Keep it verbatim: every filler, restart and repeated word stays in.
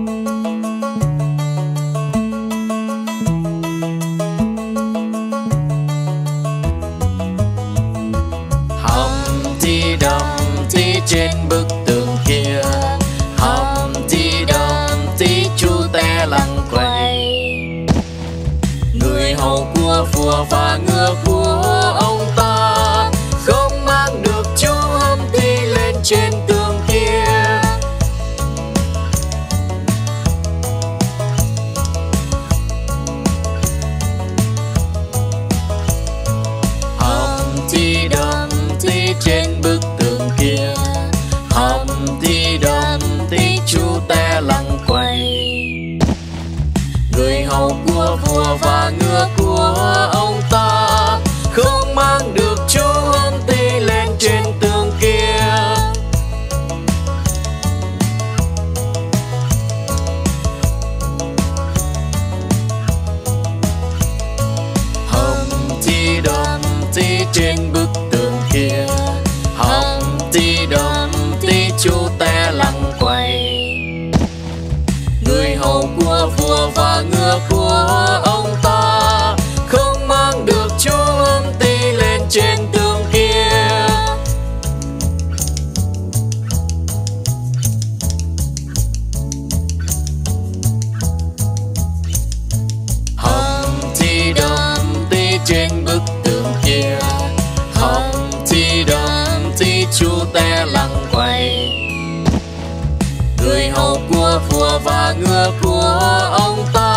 Humpty Dumpty trên bức tường kia, Humpty Dumpty chú té lăn quay. Người hầu của vua và ngựa của ông ta không mang được chú Humpty lên trên tường kia. Humpty Dumpty trên bức tường kia, Humpty Dumpty chú té lăn quay. Người hầu của vua và ngựa của ông ta không mang được chú Humpty lên trên tường kia. Humpty Dumpty trên bức tường kia, Humpty Dumpty chú té lăn quay. Người hầu của vua và ngựa của ông ta không mang được chú Humpty lên trên tường kia. Humpty Dumpty trên bức tường kia, Humpty Dumpty chú té lăn quay. Người hầu của vua và ngựa của ông ta